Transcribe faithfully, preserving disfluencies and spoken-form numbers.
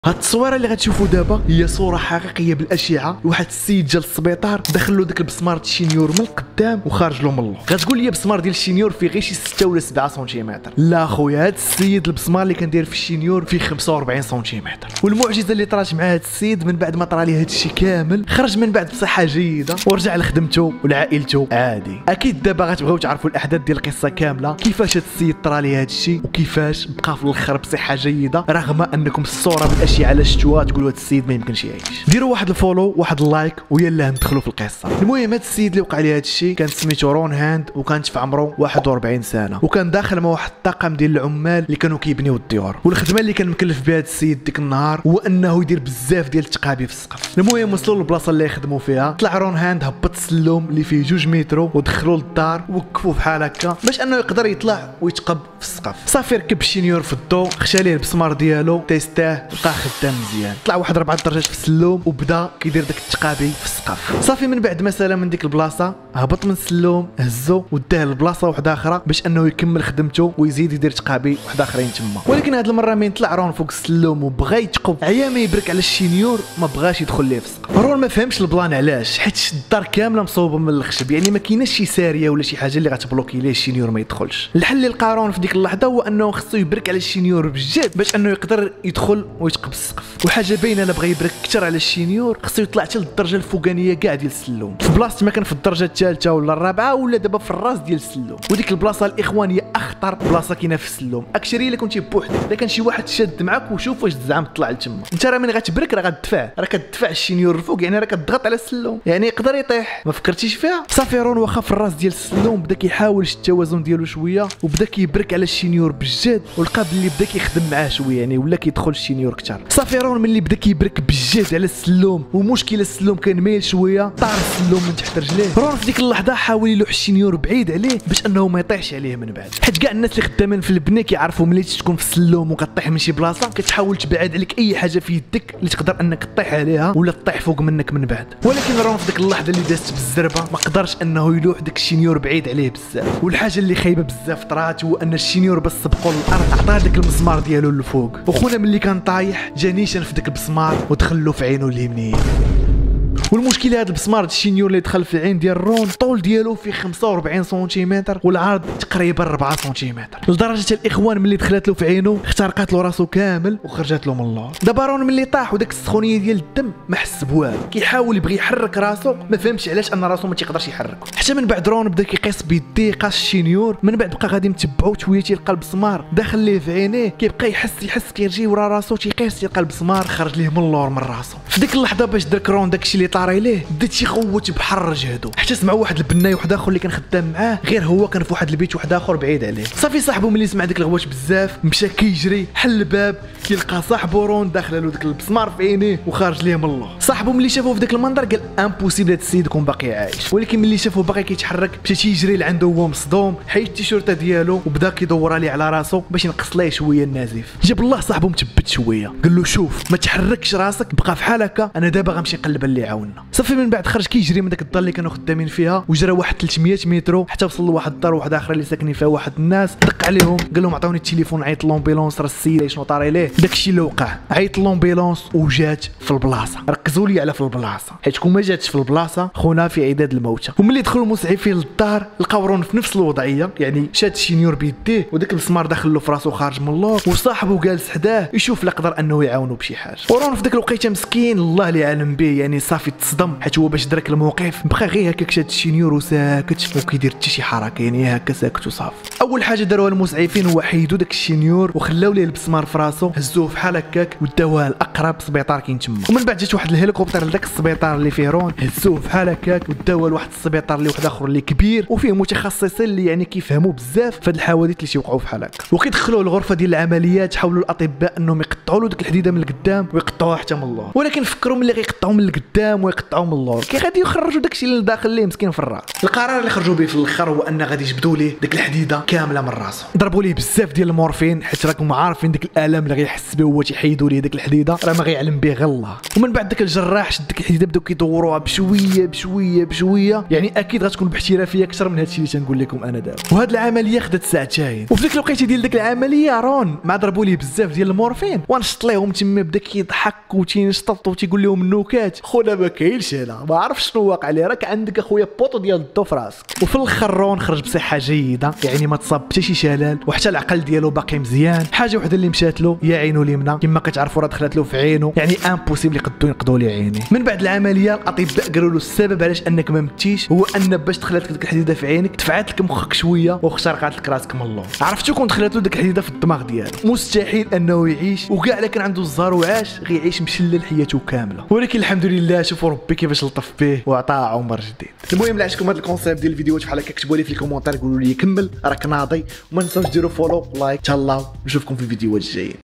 هاد التصويره اللي غتشوفوا دابا هي صوره حقيقيه بالاشعه. واحد السيد جا للسبيطار دخل له داك البسمار ديال الشينيور من القدام وخارج له من اللور. غتقول لي بسمار ديال الشينيور فيه غير شي ستة ولا سبعة سنتيمتر. لا خويا، هاد السيد البسمار اللي كندير في الشينيور فيه خمسة وأربعين سنتيمتر. والمعجزه اللي طرات مع هاد السيد من بعد ما طرا ليه هاد الشيء كامل، خرج من بعد بصحه جيده ورجع لخدمته ولعائلته عادي. اكيد دابا غتبغيو تعرفوا الاحداث ديال القصه كامله، كيفاش هاد السيد طرا ليه هاد الشيء وكيفاش بقى في الاخر بصحه جيده، رغم انكم الصوره بالاشعه على شفتوها تقولوا هاد السيد ما يمكنش يعيش. ديروا واحد الفولو واحد اللايك ويلا ندخلوا في القصه. المهم هاد السيد اللي وقع ليه هاد الشيء كان سميتو رون هاند، وكانت في عمره واحد وأربعين سنه، وكان داخل مع واحد الطاقم ديال العمال اللي كانوا كيبنيو الديور. والخدمه اللي كان مكلف بها هاد السيد ديك النهار هو انه يدير بزاف ديال التقابي في السقف. المهم وصلوا للبلاصه اللي يخدموا فيها، طلع رون هاند هبط السلم اللي فيه جوج مترو ودخلوا للدار ووقفوه بحال هكا باش انه يقدر يطلع ويتقب في السقف. صافي ركب الشينيور في الضو، خشى ليه البسمار ديالو، تيستاه، لقاه خدام مزيان. طلع واحد أربعة درجات في السلوم وبدا كيدير داك التقابي في السقف. صافي من بعد ما سالا من ديك البلاصه هبط من السلوم، هزو وداه لبلاصه واحده اخرى باش انه يكمل خدمته ويزيد يدير تقابي واحد اخرين تما. ولكن هاد المره من طلع رون فوق السلوم وبغى يتقب، عيا ما يبرك على الشينيور ما بغاش يدخل ليه في السقف. رون ما فهمش البلان علاش، حيت الدار كامله مصوبه من الخشب، يعني ما كايناش شي ساريه ولا شي حاجه اللي غتبلوكي ليه الشينيور ما يدخلش. الحل اللي لقى رون في ديك اللحظه هو انه خصو يبرك على الشينيور بجد باش انه يقدر يدخل ويتقب السقف. وحاجه باينه الا بغى يبرك كثر على الشينيور خصو يطلع حتى للدرجه الفوقانيه كاع ديال السلوم، في بلاصه ما كان في الدرجه الثالثه ولا الرابعه ولا دابا في الراس ديال السلوم. وديك البلاصه الاخوان هي اخطر بلاصه كاينه في السلوم، اكشري الا كنتي بوحدك، الا كان شي واحد شاد معاك وشوف واش تزعم تطلع لتما. انت راه ملي غتبرك راه غتدفع، راه كتدفع الشينيور الفوق، يعني راه كتضغط على السلوم، يعني يقدر يطيح. ما فكرتيش فيها؟ صافي رون واخا في الراس ديال السلوم بدا كيحاول التوازن ديالو شويه وبدا كيبرك على الشينيور بجد، ولقى باللي بدا كيخدم معاه شويه، يعني ولا كيدخل الشينيور كثر. صافي رون ملي بدا كيبرك بجد على السلوم ومشكله السلوم كان مايل شويه، طار السلوم من تحت رجليه. رون في ديك اللحظه حاول يلوح الشينيور بعيد عليه باش انه ما يطيحش عليه من بعد، حيت كاع الناس اللي خدامين في البناء كيعرفوا ملي تكون في السلوم وكطيح من شي بلاصه كتحاول تبعد عليك اي حاجه في يدك اللي تقدر انك تطيح عليها ولا تطيح فوق منك من بعد. ولكن رون في ديك اللحظه اللي دازت بالزربه ما قدرش انه يلوح داك الشينيور بعيد عليه بزاف. والحاجه اللي خايبه بزاف طرات هو ان الشينيور بس سبقوا للارض عطاه داك المسمار ديالو للفوق، وخونا ملي كان طايح جا نيشان في داك المسمار ودخل له في عينه اليمنيه. والمشكله هذا البسمار الشينيور اللي دخل في العين ديال رون الطول ديالو فيه خمسة وأربعين سنتيمتر والعرض تقريبا أربعة سنتيمتر، لدرجه الاخوان ملي دخلت له في عينه اخترقت له راسو كامل وخرجت له من اللور. دابا رون ملي طاح وداك السخونيه ديال الدم ما حس بوالو، كيحاول يبغي يحرك راسو ما فهمش علاش ان راسو ما تيقدرش يحركه. حتى من بعد رون بدا كيقيس بيديه قاس الشينيور، من بعد بقى غادي متبعو شويه تيلقى البسمار داخل ليه في عينيه، كيبقى يحس يحس كيرجي ورا راسو تيقيس تيلقى البسمار خرج ليه من اللور من راسو. في ديك اللحظه باش درك رون داكشي اللي طاري ليه بدا تيخوت بحر جهدو، حتى سمعوا واحد البناي واحد اخر اللي كان خدام معاه غير هو كان في واحد البيت واحد اخر بعيد عليه. صافي صاحبو ملي سمع ديك الغوات بزاف مشى كيجري حل الباب كيلقى صاحبو رون داخل له داك البسمار في عينيه وخارج ليه من الله. صاحبو ملي شافو في داك المنظر قال امبوسيبل هاد السيد يكون باقي عايش، ولكن ملي شافو باقي كيتحرك مشى تيجري لعنده هو مصدوم، حيد التيشيرته ديالو وبدا كيدور عليه على راسو باش ينقص ليه شويه النزيف. جاب الله صاحبو متبت شويه قال له شوف ما تحركش راسك بقى في حال هكا، انا دابا غنمشي نقلب اللي عاوننا. صافي من بعد خرج كيجري من داك الدار اللي كانوا خدامين فيها وجرى واحد ثلاثمية متر حتى وصل لواحد الدار واحده اخرى اللي ساكنين فيها واحد الناس، دق عليهم قال لهم عطوني التليفون عيط لومبيلونس راه السيد شنو طاري ليه. داكشي اللي وقع عيط لومبيلونس وجات في البلاصه. ركزوا لي على في البلاصه حيت كون ما جاتش في البلاصه خونا في عداد الموتى. وملي دخلوا المسعفين للدار لقاو رون في نفس الوضعيه، يعني شاد الشينيور بيديه وداك المسمار داخل له في راسو خارج من اللور وصاحبه جالس حداه يشوف لا قدر انه يعاونو بشي حاجه. ورون في داك الوقيته مسكين الله اللي عالم به، يعني صافي تصدم حيت هو باش درك الموقف بقى غير هكاك شاد الشينيور وساكت وكيدير حتى شي حركه، يعني هكا ساكت وصافي. اول حاجه داروها المسعفين هو حيدوا داك الشينيور وخلاو ليه البسمار في راسو، هزوه بحال هكاك وداوه لاقرب سبيطار كاين تما. ومن بعد جات واحد الهليكوبتر لذاك السبيطار اللي فيه رون، هزوه بحال هكاك وداوه لواحد السبيطار اللي واحد اخر اللي كبير وفيه متخصصين اللي يعني كيفهموا بزاف في هاد الحوادث اللي تيوقعوا بحال هكا. وكيدخلوه للغرفه ديال العمليات حاولوا الاطباء انهم يقطعوا له ديك الحديده من القدام ويقطعوها حتى من اللور، ولكن فكروا ملي غيقطعوا من القدام قدام ويقطعوا من اللور، كي غادي يخرجوا داكشي اللي داخل ليه مسكين في الراس. القرار اللي خرجوا به في الاخر هو ان غادي يجبدوا ليه ديك الحديده كامله من راسه، ضربوا ليه بزاف ديال المورفين حيت راكم عارفين ديك الالم اللي غيحس به هو تيحيدوا ليه ديك الحديده راه ما غيعلم به غير الله. ومن بعد داك الجراح شد ديك الحديده بداو كيدوروها بشويه بشويه بشويه، يعني اكيد غتكون باحترافيه اكثر من هادشي اللي تنقول لكم انا دابا. وهاد العمليه خدت ساعتين، وفي ديك الوقيته ديال ديك العمليه رون ما ضربوا ليه بزاف ديال المورفين ونشط ليهم تما بدا كيضحك وتينشطط وتيقول لهم النكات. خونا ما كاينش هنا، ما عرفتش شنو واقع ليه، راك عندك اخويا بوطو ديال الضو في راسك. وفي الاخر رون خرج بصحه جيده، يعني ما تصاب حتى شي شلل وحتى العقل ديالو باقي مزيان. حاجه وحده اللي مشات له هي عينو اليمنى، كما كتعرفوا راه دخلت له في عينو، يعني امبوسيبل يقدروا ينقضوا ليه عينيه. من بعد العمليه الاطباء قالوا له السبب علاش انك ما متيش هو ان باش دخلت لك ديك الحديده في عينك دفعت لك مخك شويه واخترقات لك راسك من اللور. عرفتوا كون دخلت له ديك الحديده في الدماغ ديالو مستحيل انه يعيش، وكاع الا كان عنده الزهر وعاش غيعيش مشلل حياته كامله. ولكن الحمد لله شوفوا ربي كيفاش لطف به وعطاه عمر جديد. المهم اللي عجبكم هذا الكونسيبت ديال الفيديوهات بحال هكا كتبوا لي في الكومونتير قولوا لي كمل راك ناضي، وما تنساوش ديروا فولو لايك. تهلاو نشوفكم في الفيديوهات الجايين.